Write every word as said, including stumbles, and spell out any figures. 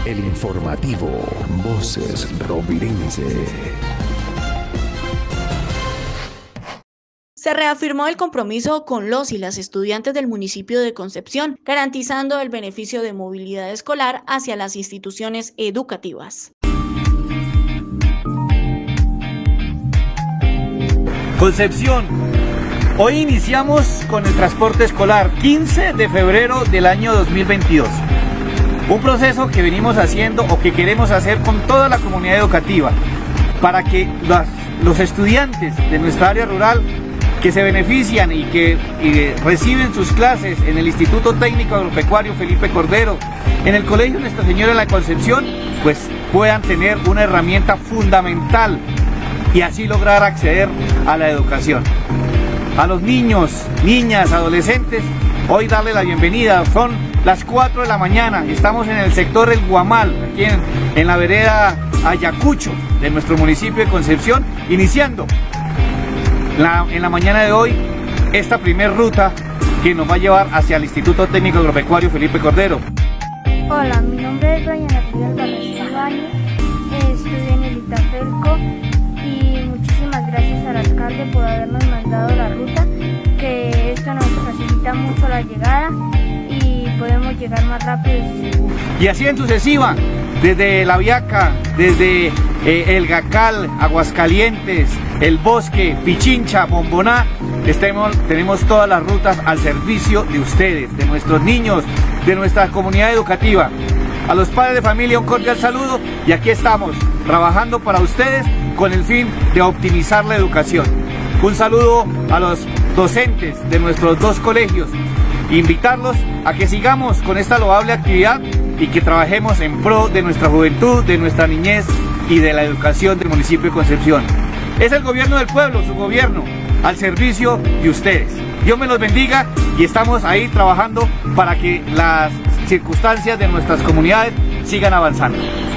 El informativo Voces Rovirense. Se reafirmó el compromiso con los y las estudiantes del municipio de Concepción, garantizando el beneficio de movilidad escolar hacia las instituciones educativas. Concepción, hoy iniciamos con el transporte escolar, quince de febrero del año dos mil veintidós. Un proceso que venimos haciendo o que queremos hacer con toda la comunidad educativa, para que los, los estudiantes de nuestra área rural que se benefician y que y reciben sus clases en el Instituto Técnico Agropecuario Felipe Cordero, en el Colegio Nuestra Señora de la Concepción, pues puedan tener una herramienta fundamental y así lograr acceder a la educación. A los niños, niñas, adolescentes, hoy darle la bienvenida. Son las cuatro de la mañana, estamos en el sector El Guamal, aquí en, en la vereda Ayacucho de nuestro municipio de Concepción, iniciando La, en la mañana de hoy esta primer ruta que nos va a llevar hacia el Instituto Técnico Agropecuario Felipe Cordero. Hola, mi nombre es Brian Ariel Barracín Baños, estudio en el Itafelco y muchísimas gracias al alcalde por habernos mandado la ruta, que esto nos facilita mucho la llegada y podemos llegar más rápido y seguro. Y así en sucesiva, desde La Viaca, desde eh, El Gacal, Aguascalientes, El Bosque, Pichincha, Bomboná, estemos, tenemos todas las rutas al servicio de ustedes, de nuestros niños, de nuestra comunidad educativa. A los padres de familia un cordial saludo y aquí estamos trabajando para ustedes con el fin de optimizar la educación. Un saludo a los docentes de nuestros dos colegios, invitarlos a que sigamos con esta loable actividad y que trabajemos en pro de nuestra juventud, de nuestra niñez y de la educación del municipio de Concepción. Es el gobierno del pueblo, su gobierno, al servicio de ustedes. Dios me los bendiga y estamos ahí trabajando para que las circunstancias de nuestras comunidades sigan avanzando.